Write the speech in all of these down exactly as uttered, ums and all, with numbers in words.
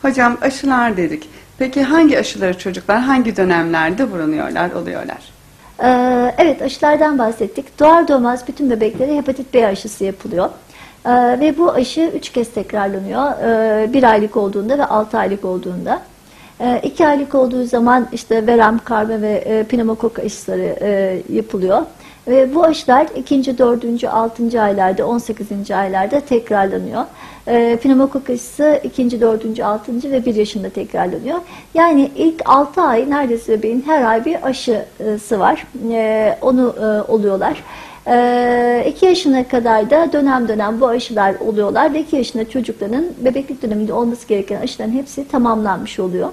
Hocam aşılar dedik. Peki hangi aşıları çocuklar hangi dönemlerde vurunuyorlar, oluyorlar? Ee, evet, aşılardan bahsettik. Doğar doğmaz bütün bebeklere hepatit B aşısı yapılıyor. Ee, ve bu aşı üç kez tekrarlanıyor. Ee, bir aylık olduğunda ve altı aylık olduğunda. Ee, iki aylık olduğu zaman işte verem, karma ve e, pneumokok aşıları e, yapılıyor. Ve bu aşılar ikinci, dördüncü, altıncı aylarda, on sekizinci aylarda tekrarlanıyor. E, pneumokok aşısı ikinci, dördüncü, altıncı ve bir yaşında tekrarlanıyor. Yani ilk altı ay neredeyse bebeğin her ay bir aşısı var. E, onu e, oluyorlar. iki yaşına kadar da dönem dönem bu aşılar oluyorlar ve iki yaşında çocukların bebeklik döneminde olması gereken aşıların hepsi tamamlanmış oluyor.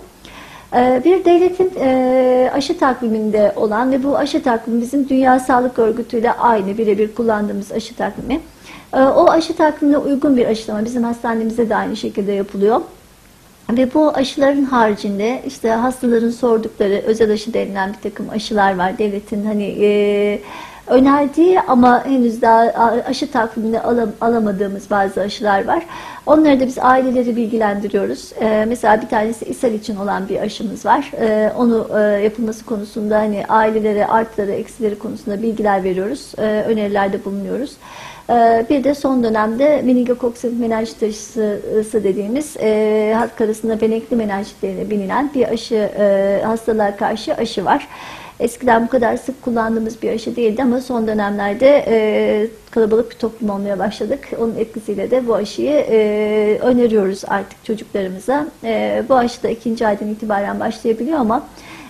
Bir devletin aşı takviminde olan ve bu aşı takvimi bizim Dünya Sağlık Örgütü ile aynı birebir kullandığımız aşı takvimi. O aşı takvimine uygun bir aşılama bizim hastanemizde de aynı şekilde yapılıyor. Ve bu aşıların haricinde işte hastaların sordukları özel aşı denilen bir takım aşılar var. Devletin hani e, önerdiği ama henüz daha aşı takviminde alam, alamadığımız bazı aşılar var. Onları da biz aileleri bilgilendiriyoruz. E, mesela bir tanesi ishal için olan bir aşımız var. E, onu e, yapılması konusunda hani ailelere artıları eksileri konusunda bilgiler veriyoruz. E, önerilerde bulunuyoruz. Bir de son dönemde meningokoksit menenjit aşısı dediğimiz e, halk arasında benekli menenjitlerine bilinen bir aşı, e, hastalığa karşı aşı var. Eskiden bu kadar sık kullandığımız bir aşı değildi ama son dönemlerde e, kalabalık bir toplum olmaya başladık. Onun etkisiyle de bu aşıyı e, öneriyoruz artık çocuklarımıza. E, bu aşı da ikinci aydan itibaren başlayabiliyor ama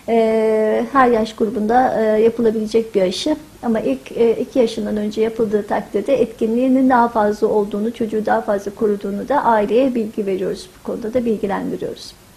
e, her yaş grubunda e, yapılabilecek bir aşı. Ama ilk e, iki yaşından önce yapıldığı takdirde etkinliğinin daha fazla olduğunu, çocuğu daha fazla koruduğunu da aileye bilgi veriyoruz. Bu konuda da bilgilendiriyoruz.